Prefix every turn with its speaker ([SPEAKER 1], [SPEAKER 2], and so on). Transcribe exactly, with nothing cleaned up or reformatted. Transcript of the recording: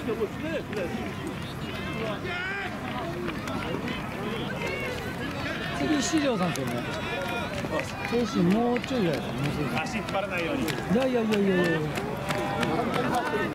[SPEAKER 1] 次、四条さんとね。精神もうちょいだよ。足引っ張らないように。いやいやいやいやいや。